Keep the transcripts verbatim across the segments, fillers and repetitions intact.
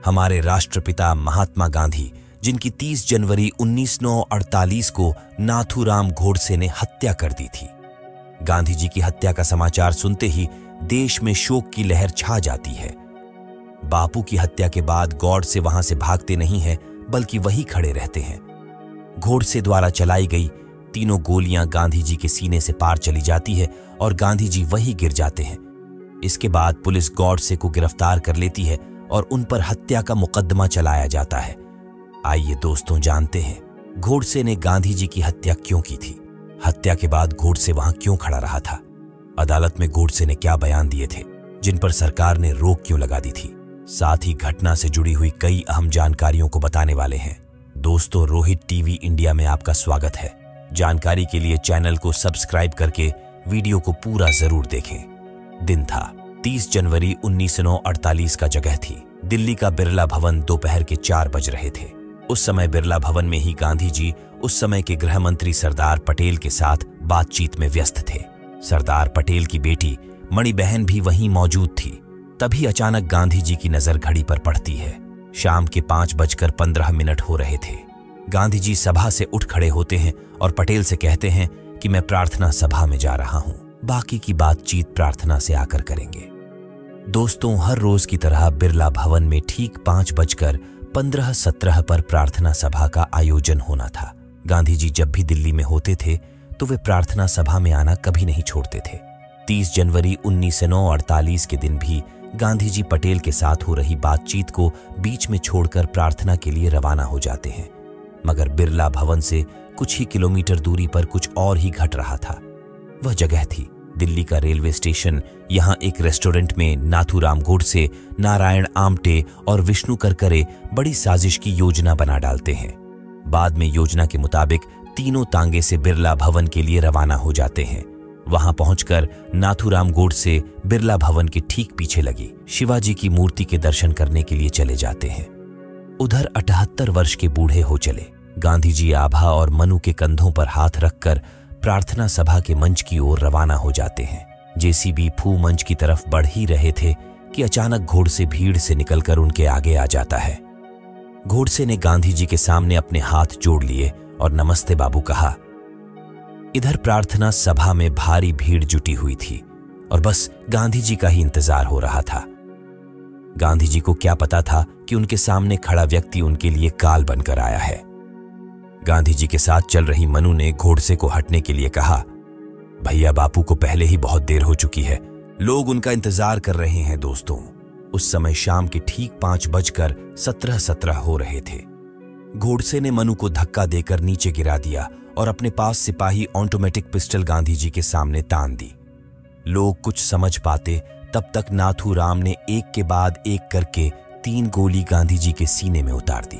हमारे राष्ट्रपिता महात्मा गांधी, जिनकी तीस जनवरी उन्नीस सौ अड़तालीस को नाथूराम गोडसे ने हत्या कर दी थी। गांधी जी की हत्या का समाचार सुनते ही देश में शोक की लहर छा जाती है। बापू की हत्या के बाद गोडसे वहां से भागते नहीं हैं, बल्कि वही खड़े रहते हैं। गोडसे द्वारा चलाई गई तीनों गोलियां गांधी जी के सीने से पार चली जाती है और गांधी जी वही गिर जाते हैं। इसके बाद पुलिस गोडसे को गिरफ्तार कर लेती है और उन पर हत्या का मुकदमा चलाया जाता है। आइए दोस्तों, जानते हैं गोडसे ने गांधी जी की हत्या क्यों की थी। हत्या के बाद गोडसे वहां क्यों खड़ा रहा था। अदालत में गोडसे ने क्या बयान दिए थे, जिन पर सरकार ने रोक क्यों लगा दी थी। साथ ही घटना से जुड़ी हुई कई अहम जानकारियों को बताने वाले हैं। दोस्तों, रोहित टीवी इंडिया में आपका स्वागत है। जानकारी के लिए चैनल को सब्सक्राइब करके वीडियो को पूरा जरूर देखें। दिन था तीस जनवरी उन्नीस सौ अड़तालीस का जगह थी दिल्ली का बिरला भवन। दोपहर के चार बज रहे थे। उस समय बिरला भवन में ही गांधी जी उस समय के गृह मंत्री सरदार पटेल के साथ बातचीत में व्यस्त थे। सरदार पटेल की बेटी मणिबहन भी वहीं मौजूद थी। तभी अचानक गांधी जी की नजर घड़ी पर पड़ती है। शाम के पांच बजकर पंद्रह मिनट हो रहे थे। गांधी जी सभा से उठ खड़े होते हैं और पटेल से कहते हैं कि मैं प्रार्थना सभा में जा रहा हूं, बाकी की बातचीत प्रार्थना से आकर करेंगे। दोस्तों, हर रोज की तरह बिरला भवन में ठीक पांच बजकर पंद्रह सत्रह पर प्रार्थना सभा का आयोजन होना था। गांधी जी जब भी दिल्ली में होते थे तो वे प्रार्थना सभा में आना कभी नहीं छोड़ते थे। तीस जनवरी उन्नीस सौ अड़तालीस के दिन भी गांधी जी पटेल के साथ हो रही बातचीत को बीच में छोड़कर प्रार्थना के लिए रवाना हो जाते हैं। मगर बिरला भवन से कुछ ही किलोमीटर दूरी पर कुछ और ही घट रहा था। वह जगह थी दिल्ली का रेलवे स्टेशन। यहां एक रेस्टोरेंट में नाथूराम गोडसे, नारायण आमटे और विष्णु करकरे बड़ी साजिश की योजना बना डालते हैं। बाद में योजना के मुताबिक तीनों तांगे से बिरला भवन के लिए रवाना हो जाते हैं। वहां पहुंचकर नाथूराम गोडसे बिरला भवन के ठीक पीछे लगी शिवाजी की मूर्ति के दर्शन करने के लिए चले जाते हैं। उधर अठहत्तर वर्ष के बूढ़े हो चले गांधी जी आभा और मनु के कंधों पर हाथ रखकर प्रार्थना सभा के मंच की ओर रवाना हो जाते हैं। जेसीबी फू मंच की तरफ बढ़ ही रहे थे कि अचानक गोडसे भीड़ से निकलकर उनके आगे आ जाता है। गोडसे ने गांधी जी के सामने अपने हाथ जोड़ लिए और नमस्ते बाबू कहा। इधर प्रार्थना सभा में भारी भीड़ जुटी हुई थी और बस गांधी जी का ही इंतजार हो रहा था। गांधी जी को क्या पता था कि उनके सामने खड़ा व्यक्ति उनके लिए काल बनकर आया है। गांधी जी के साथ चल रही मनु ने गोडसे को हटने के लिए कहा, भैया बापू को पहले ही बहुत देर हो चुकी है, लोग उनका इंतजार कर रहे हैं। दोस्तों, उस समय शाम के ठीक पांच बजकर सत्रह सत्रह हो रहे थे। गोडसे ने मनु को धक्का देकर नीचे गिरा दिया और अपने पास सिपाही ऑटोमेटिक पिस्टल गांधी जी के सामने तान दी। लोग कुछ समझ पाते तब तक नाथूराम ने एक के बाद एक करके तीन गोली गांधी जी के सीने में उतार दी।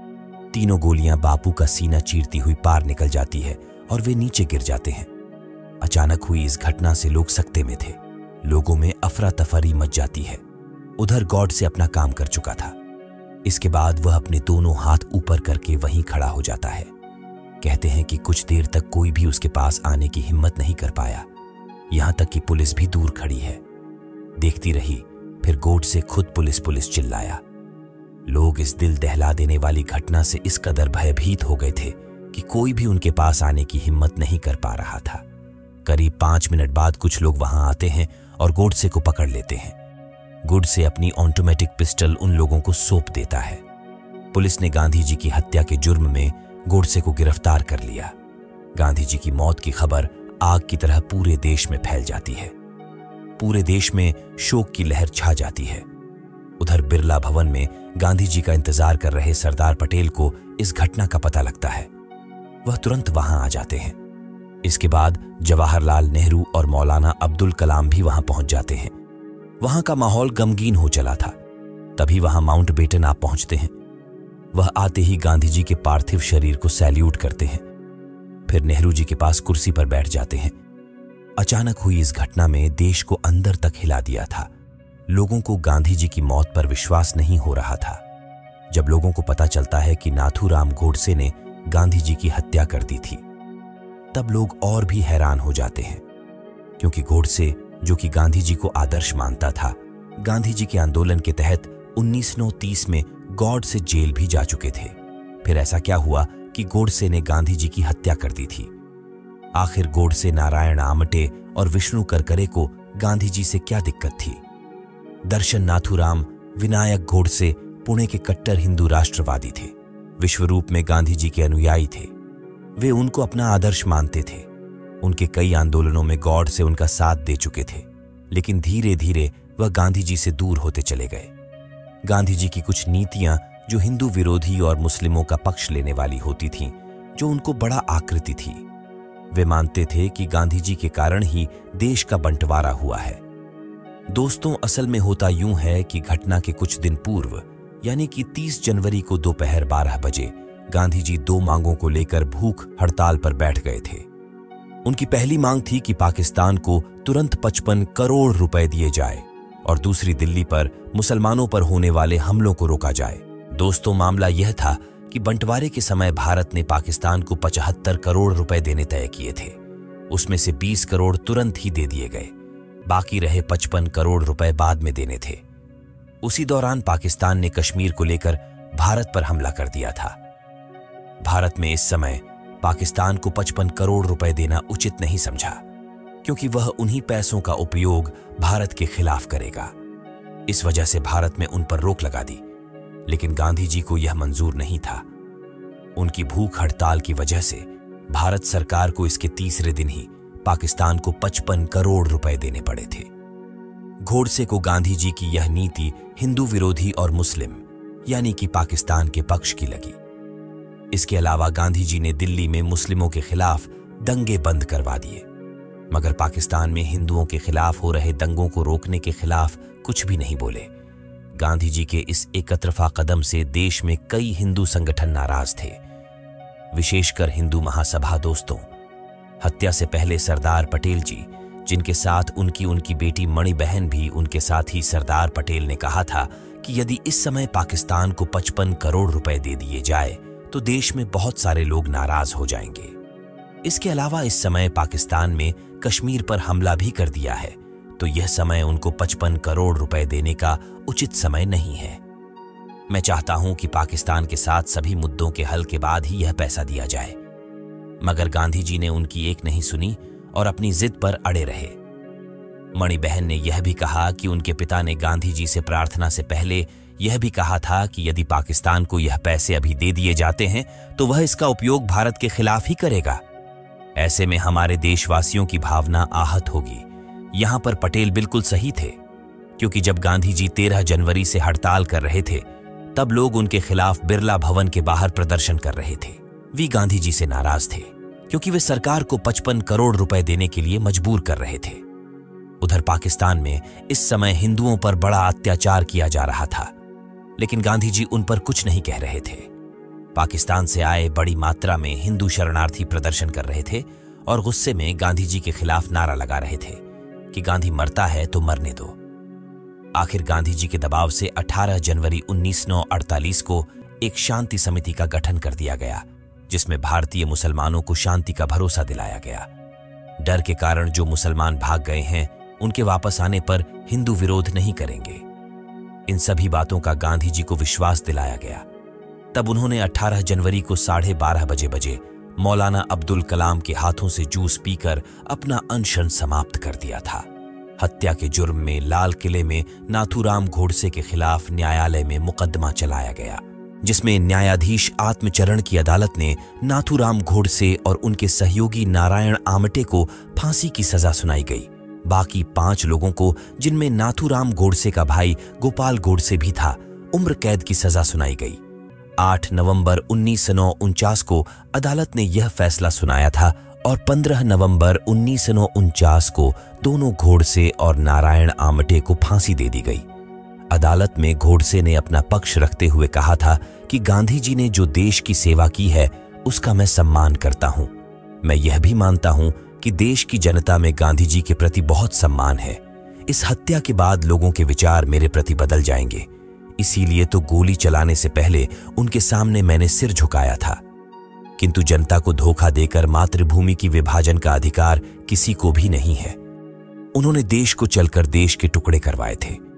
तीनों गोलियां बापू का सीना चीरती हुई पार निकल जाती है और वे नीचे गिर जाते हैं। अचानक हुई इस घटना से लोग सकते में थे। लोगों में अफरा तफरी मच जाती है। उधर गोडसे अपना काम कर चुका था। इसके बाद वह अपने दोनों हाथ ऊपर करके वहीं खड़ा हो जाता है। कहते हैं कि कुछ देर तक कोई भी उसके पास आने की हिम्मत नहीं कर पाया, यहां तक कि पुलिस भी दूर खड़ी है, देखती रही। फिर गोडसे खुद पुलिस पुलिस चिल्लाया। लोग इस दिल दहला देने वाली घटना से इस कदर भयभीत हो गए थे कि कोई भी उनके पास आने की हिम्मत नहीं कर पा रहा था। करीब पांच मिनट बाद कुछ लोग वहां आते हैं और गोडसे को पकड़ लेते हैं। गोडसे अपनी ऑटोमेटिक पिस्टल उन लोगों को सौंप देता है। पुलिस ने गांधी जी की हत्या के जुर्म में गोडसे को गिरफ्तार कर लिया। गांधी जी की मौत की खबर आग की तरह पूरे देश में फैल जाती है। पूरे देश में शोक की लहर छा जाती है। उधर बिरला भवन में गांधी जी का इंतजार कर रहे सरदार पटेल को इस घटना का पता लगता है। वह तुरंत वहां आ जाते हैं। इसके बाद जवाहरलाल नेहरू और मौलाना अब्दुल कलाम भी वहां पहुंच जाते हैं। वहां का माहौल गमगीन हो चला था। तभी वहां माउंटबेटन आप पहुंचते हैं। वह आते ही गांधी जी के पार्थिव शरीर को सैल्यूट करते हैं। फिर नेहरू जी के पास कुर्सी पर बैठ जाते हैं। अचानक हुई इस घटना में देश को अंदर तक हिला दिया था। लोगों को गांधी जी की मौत पर विश्वास नहीं हो रहा था। जब लोगों को पता चलता है कि नाथूराम गोडसे ने गांधी जी की हत्या कर दी थी, तब लोग और भी हैरान हो जाते हैं, क्योंकि गोडसे, जो कि गांधी जी को आदर्श मानता था, गांधी जी के आंदोलन के तहत उन्नीस सौ तीस में गॉड से जेल भी जा चुके थे। फिर ऐसा क्या हुआ कि गोडसे ने गांधी जी की हत्या कर दी थी? आखिर गोडसे, नारायण आमटे और विष्णु करकरे को गांधी जी से क्या दिक्कत थी? दर्शन नाथूराम, विनायक गोडसे पुणे के कट्टर हिंदू राष्ट्रवादी थे। विश्वरूप में गांधी जी के अनुयायी थे। वे उनको अपना आदर्श मानते थे। उनके कई आंदोलनों में गॉड से उनका साथ दे चुके थे, लेकिन धीरे धीरे वह गांधी जी से दूर होते चले गए। गांधी जी की कुछ नीतियां जो हिंदू विरोधी और मुस्लिमों का पक्ष लेने वाली होती थीं, जो उनको बड़ा आकृति थी। वे मानते थे कि गांधी जी के कारण ही देश का बंटवारा हुआ है। दोस्तों, असल में होता यूं है कि घटना के कुछ दिन पूर्व, यानी कि तीस जनवरी को दोपहर बारह बजे गांधी जी दो मांगों को लेकर भूख हड़ताल पर बैठ गए थे। उनकी पहली मांग थी कि पाकिस्तान को तुरंत पचपन करोड़ रुपए दिए जाए और दूसरी दिल्ली पर मुसलमानों पर होने वाले हमलों को रोका जाए। दोस्तों, मामला यह था कि बंटवारे के समय भारत ने पाकिस्तान को पचहत्तर करोड़ रुपए देने तय किए थे। उसमें से बीस करोड़ तुरंत ही दे दिए गए, बाकी रहे पचपन करोड़ रुपए बाद में देने थे। उसी दौरान पाकिस्तान ने कश्मीर को लेकर भारत पर हमला कर दिया था। भारत में इस समय पाकिस्तान को पचपन करोड़ रुपए देना उचित नहीं समझा, क्योंकि वह उन्हीं पैसों का उपयोग भारत के खिलाफ करेगा। इस वजह से भारत में उन पर रोक लगा दी, लेकिन गांधी जी को यह मंजूर नहीं था। उनकी भूख हड़ताल की वजह से भारत सरकार को इसके तीसरे दिन ही पाकिस्तान को पचपन करोड़ रुपए देने पड़े थे। गोडसे को गांधी जी की यह नीति हिंदू विरोधी और मुस्लिम, यानी कि पाकिस्तान के पक्ष की लगी। इसके अलावा गांधी जी ने दिल्ली में मुस्लिमों के खिलाफ दंगे बंद करवा दिए, मगर पाकिस्तान में हिंदुओं के खिलाफ हो रहे दंगों को रोकने के खिलाफ कुछ भी नहीं बोले। गांधी जी के इस एकतरफा कदम से देश में कई हिंदू संगठन नाराज थे, विशेषकर हिंदू महासभा। दोस्तों, हत्या से पहले सरदार पटेल जी, जिनके साथ उनकी उनकी बेटी मणि बहन भी उनके साथ ही सरदार पटेल ने कहा था कि यदि इस समय पाकिस्तान को पचपन करोड़ रुपए दे दिए जाए तो देश में बहुत सारे लोग नाराज हो जाएंगे। इसके अलावा इस समय पाकिस्तान में कश्मीर पर हमला भी कर दिया है, तो यह समय उनको पचपन करोड़ रुपए देने का उचित समय नहीं है। मैं चाहता हूं कि पाकिस्तान के साथ सभी मुद्दों के हल के बाद ही यह पैसा दिया जाए, मगर गांधी जी ने उनकी एक नहीं सुनी और अपनी जिद पर अड़े रहे। मणि बहन ने यह भी कहा कि उनके पिता ने गांधी जी से प्रार्थना से पहले यह भी कहा था कि यदि पाकिस्तान को यह पैसे अभी दे दिए जाते हैं तो वह इसका उपयोग भारत के खिलाफ ही करेगा। ऐसे में हमारे देशवासियों की भावना आहत होगी। यहां पर पटेल बिल्कुल सही थे, क्योंकि जब गांधी जी तेरह जनवरी से हड़ताल कर रहे थे तब लोग उनके खिलाफ बिरला भवन के बाहर प्रदर्शन कर रहे थे। वे गांधी जी से नाराज थे क्योंकि वे सरकार को पचपन करोड़ रुपए देने के लिए मजबूर कर रहे थे। उधर पाकिस्तान में इस समय हिंदुओं पर बड़ा अत्याचार किया जा रहा था, लेकिन गांधी जी उन पर कुछ नहीं कह रहे थे। पाकिस्तान से आए बड़ी मात्रा में हिंदू शरणार्थी प्रदर्शन कर रहे थे और गुस्से में गांधी जी के खिलाफ नारा लगा रहे थे कि गांधी मरता है तो मरने दो। आखिर गांधी जी के दबाव से अठारह जनवरी उन्नीस सौ अड़तालीस को एक शांति समिति का गठन कर दिया गया, जिसमें भारतीय मुसलमानों को शांति का भरोसा दिलाया गया। डर के कारण जो मुसलमान भाग गए हैं, उनके वापस आने पर हिंदू विरोध नहीं करेंगे। इन सभी बातों का गांधी जी को विश्वास दिलाया गया। तब उन्होंने अठारह जनवरी को साढ़े बारह बजे बजे मौलाना अब्दुल कलाम के हाथों से जूस पीकर अपना अनशन समाप्त कर दिया था। हत्या के जुर्म में लाल किले में नाथूराम गोडसे के खिलाफ न्यायालय में मुकदमा चलाया गया, जिसमें न्यायाधीश आत्मचरण की अदालत ने नाथूराम गोडसे और उनके सहयोगी नारायण आमटे को फांसी की सजा सुनाई गई। बाकी पांच लोगों को, जिनमें नाथूराम गोडसे का भाई गोपाल गोडसे भी था, उम्र कैद की सजा सुनाई गई। आठ नवंबर उन्नीस सौ उनचास को अदालत ने यह फैसला सुनाया था और पंद्रह नवंबर उन्नीस सौ उनचास को दोनों गोडसे और नारायण आमटे को फांसी दे दी गई। अदालत में गोडसे ने अपना पक्ष रखते हुए कहा था कि गांधी जी ने जो देश की सेवा की है उसका मैं सम्मान करता हूं। मैं यह भी मानता हूं कि देश की जनता में गांधी जी के प्रति बहुत सम्मान है। इस हत्या के बाद लोगों के विचार मेरे प्रति बदल जाएंगे, इसीलिए तो गोली चलाने से पहले उनके सामने मैंने सिर झुकाया था। किंतु जनता को धोखा देकर मातृभूमि की विभाजन का अधिकार किसी को भी नहीं है। उन्होंने देश को चलकर देश के टुकड़े करवाए थे,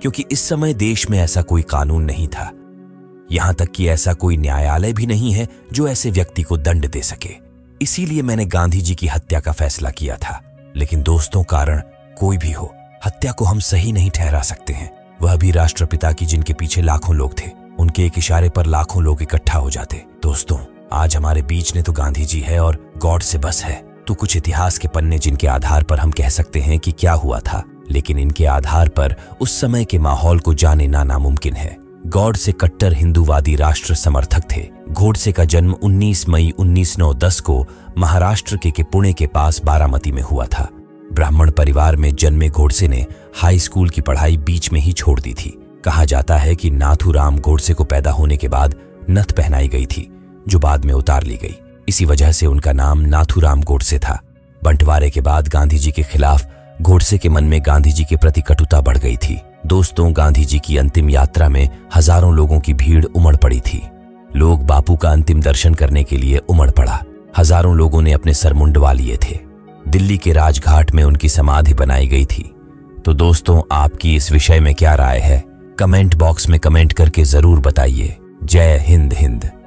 क्योंकि इस समय देश में ऐसा कोई कानून नहीं था। यहां तक कि ऐसा कोई न्यायालय भी नहीं है जो ऐसे व्यक्ति को दंड दे सके। इसीलिए मैंने गांधी जी की हत्या का फैसला किया था। लेकिन दोस्तों, कारण कोई भी हो, हत्या को हम सही नहीं ठहरा सकते हैं। वह भी राष्ट्रपिता की, जिनके पीछे लाखों लोग थे। उनके एक इशारे पर लाखों लोग इकट्ठा हो जाते। दोस्तों, आज हमारे बीच ने तो गांधी जी है और गॉड से बस है तो कुछ इतिहास के पन्ने, जिनके आधार पर हम कह सकते हैं कि क्या हुआ था। लेकिन इनके आधार पर उस समय के माहौल को जानना नामुमकिन है। गॉड से कट्टर हिंदूवादी राष्ट्र समर्थक थे। गोडसे का जन्म उन्नीस मई उन्नीस सौ दस को महाराष्ट्र के, के पुणे के पास बारामती में हुआ था। ब्राह्मण परिवार में जन्मे गोडसे ने हाई स्कूल की पढ़ाई बीच में ही छोड़ दी थी। कहा जाता है कि नाथूराम गोडसे को पैदा होने के बाद नथ पहनाई गई थी, जो बाद में उतार ली गई। इसी वजह से उनका नाम नाथूराम गोडसे था। बंटवारे के बाद गांधी जी के खिलाफ गोडसे के मन में गांधी जी के प्रति कटुता बढ़ गई थी। दोस्तों, गांधी जी की अंतिम यात्रा में हजारों लोगों की भीड़ उमड़ पड़ी थी। लोग बापू का अंतिम दर्शन करने के लिए उमड़ पड़ा। हजारों लोगों ने अपने सर मुंडवा लिए थे। दिल्ली के राजघाट में उनकी समाधि बनाई गई थी। तो दोस्तों, आपकी इस विषय में क्या राय है? कमेंट बॉक्स में कमेंट करके जरूर बताइए। जय हिंद हिंद।